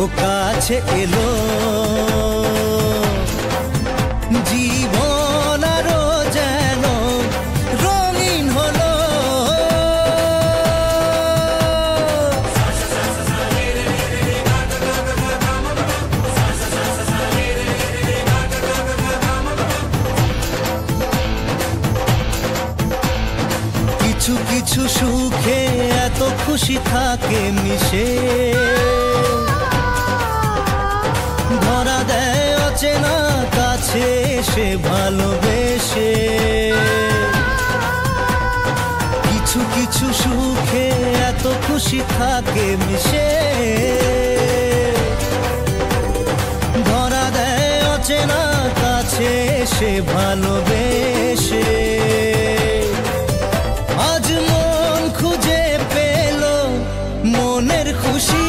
কাছে এলো জীবন আরো যেন রঙিন হলো। কিছু কিছু সুখে এত খুশি থাকে মিশে, ধরা দেয় অচেনা কাছে সে ভালোবেসে। কিছু কিছু সুখে এত খুশি থাকে মিশে, ধরা দেয় অচেনা কাছে সে ভালোবেসে। আজ মন খুঁজে পেল মনের খুশি,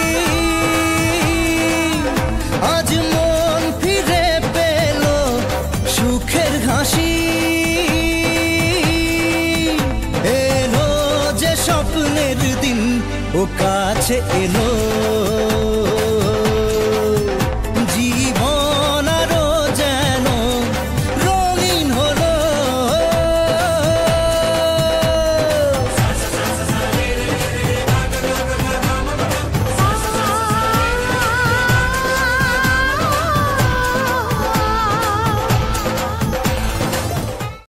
আজ মন ফিরে পেল সুখের হাসি। এলো যে স্বপ্নের দিন ও কাছে এলো।